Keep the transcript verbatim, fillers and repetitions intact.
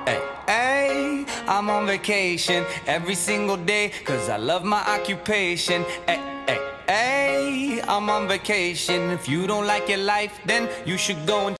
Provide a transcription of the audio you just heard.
Hey, hey, I'm on vacation every single day, cause I love my occupation. Hey, hey, hey, I'm on vacation. If you don't like your life, then you should go and